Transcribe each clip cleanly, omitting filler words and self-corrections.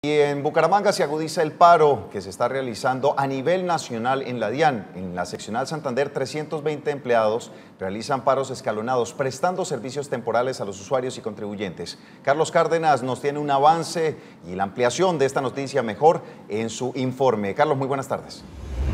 Y en Bucaramanga se agudiza el paro que se está realizando a nivel nacional en la DIAN. En la seccional Santander, 320 empleados realizan paros escalonados, prestando servicios temporales a los usuarios y contribuyentes. Carlos Cárdenas nos tiene un avance y la ampliación de esta noticia mejor en su informe. Carlos, muy buenas tardes.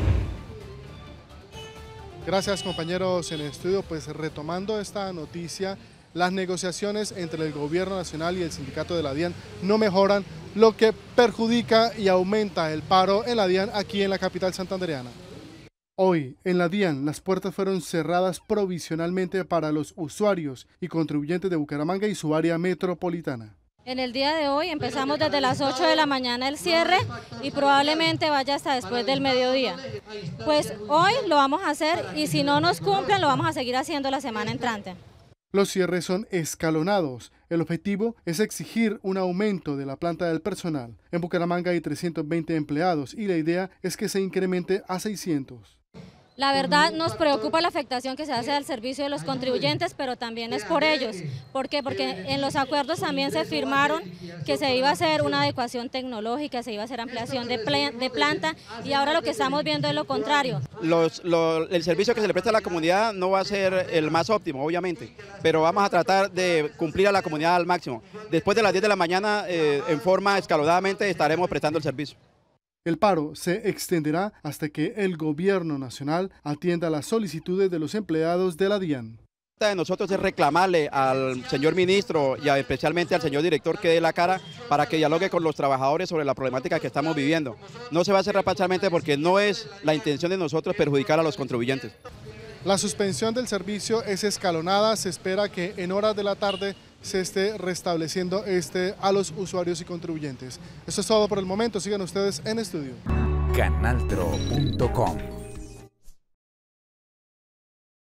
Gracias, compañeros en el estudio. Pues retomando esta noticia, las negociaciones entre el gobierno nacional y el sindicato de la DIAN no mejoran, lo que perjudica y aumenta el paro en la DIAN aquí en la capital santandereana. Hoy, en la DIAN, las puertas fueron cerradas provisionalmente para los usuarios y contribuyentes de Bucaramanga y su área metropolitana. En el día de hoy empezamos desde las 8 de la mañana el cierre y probablemente vaya hasta después del mediodía. Pues hoy lo vamos a hacer y si no nos cumplen lo vamos a seguir haciendo la semana entrante. Los cierres son escalonados. El objetivo es exigir un aumento de la planta del personal. En Bucaramanga hay 320 empleados y la idea es que se incremente a 600. La verdad nos preocupa la afectación que se hace al servicio de los contribuyentes, pero también es por ellos. ¿Por qué? Porque en los acuerdos también se firmaron que se iba a hacer una adecuación tecnológica, se iba a hacer ampliación de planta y ahora lo que estamos viendo es lo contrario. El servicio que se le presta a la comunidad no va a ser el más óptimo, obviamente, pero vamos a tratar de cumplir a la comunidad al máximo. Después de las 10 de la mañana, en forma escalonadamente, estaremos prestando el servicio. El paro se extenderá hasta que el gobierno nacional atienda las solicitudes de los empleados de la DIAN. De nosotros es reclamarle al señor ministro y especialmente al señor director que dé la cara para que dialogue con los trabajadores sobre la problemática que estamos viviendo. No se va a hacer parcialmente porque no es la intención de nosotros perjudicar a los contribuyentes. La suspensión del servicio es escalonada, se espera que en horas de la tarde se esté restableciendo a los usuarios y contribuyentes. Eso es todo por el momento, sigan ustedes en estudio. Canaltro.com